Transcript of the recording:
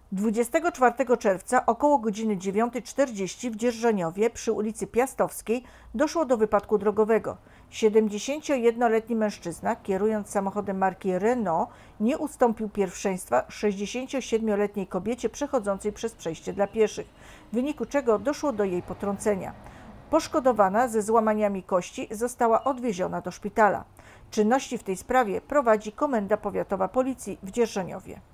24 czerwca około godziny 9:40 w Dzierżoniowie przy ulicy Piastowskiej doszło do wypadku drogowego. 71-letni mężczyzna, kierując samochodem marki Renault, nie ustąpił pierwszeństwa 67-letniej kobiecie przechodzącej przez przejście dla pieszych, w wyniku czego doszło do jej potrącenia. Poszkodowana ze złamaniami kości została odwieziona do szpitala. Czynności w tej sprawie prowadzi Komenda Powiatowa Policji w Dzierżoniowie.